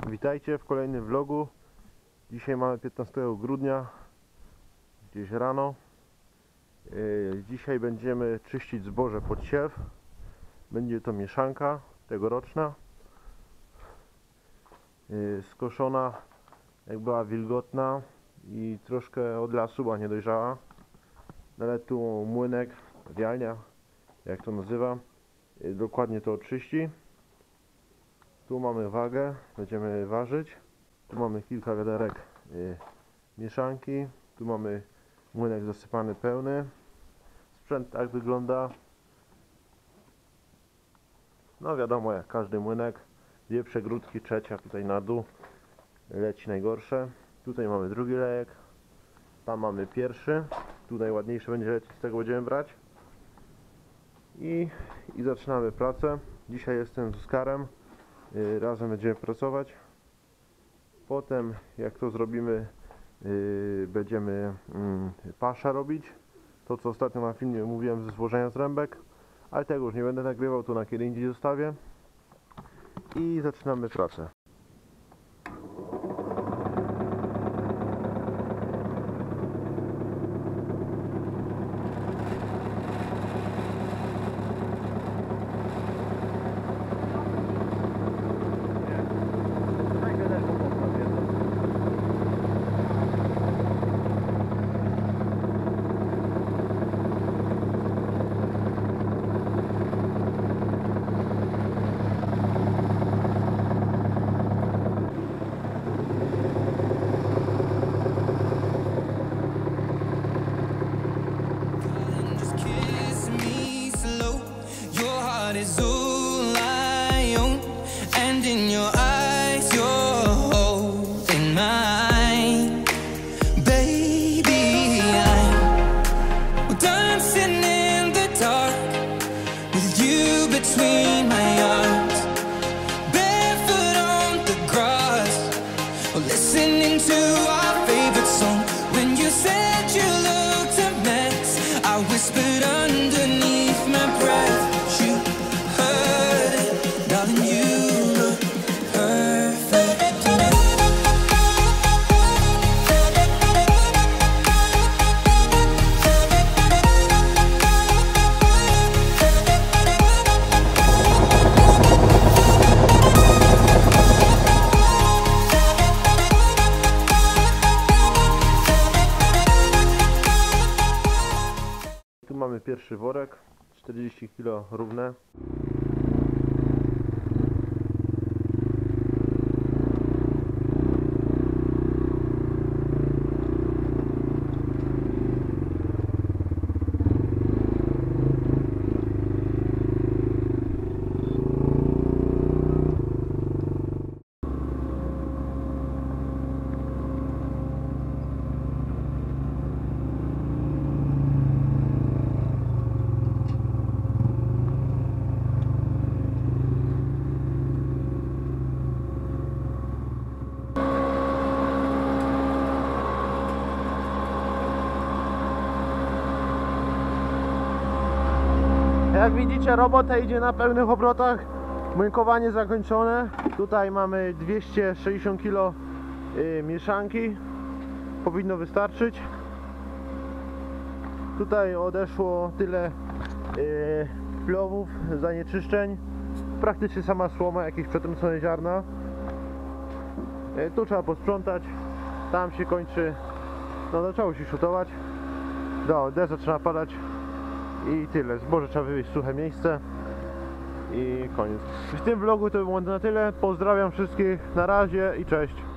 Witajcie w kolejnym vlogu. Dzisiaj mamy 15 grudnia, gdzieś rano. Dzisiaj będziemy czyścić zboże pod siew. Będzie to mieszanka tegoroczna, skoszona jak była wilgotna i troszkę od lasu była niedojrzała. Ale tu młynek, wialnia, jak to nazywa, dokładnie to oczyści. Tu mamy wagę, będziemy ważyć. Tu mamy kilka wiaderek mieszanki. Tu mamy młynek zasypany pełny. Sprzęt tak wygląda. No wiadomo, jak każdy młynek. Dwie przegródki, trzecia tutaj na dół leci najgorsze. Tutaj mamy drugi lejek. Tam mamy pierwszy. Tutaj ładniejszy będzie lecieć, z tego będziemy brać. I zaczynamy pracę. Dzisiaj jestem z Oskarem. Razem będziemy pracować. Potem jak to zrobimy, będziemy pasza robić. To co ostatnio na filmie mówiłem ze złożenia zrębek. Ale tego już nie będę nagrywał, to na kiedy indziej zostawię. I zaczynamy pracę. Is all I own, and in your eyes you're holding mine, baby. I'm dancing in the dark with you between my arms, barefoot on the grass, or listening to our favorite song. When you said you looked a mess, I whispered underneath my breath. Tu mamy pierwszy worek, 40 kg równe. Jak widzicie, robota idzie na pełnych obrotach. Młynkowanie zakończone. Tutaj mamy 260 kg mieszanki. Powinno wystarczyć. Tutaj odeszło tyle plowów, zanieczyszczeń. Praktycznie sama słoma, jakieś przetrącone ziarna. Tu trzeba posprzątać. Tam się kończy. No zaczęło się szutować. Deszcz zaczyna padać. I tyle, zboże trzeba wywieźć w suche miejsce i koniec. W tym vlogu to było na tyle, pozdrawiam wszystkich, na razie i cześć.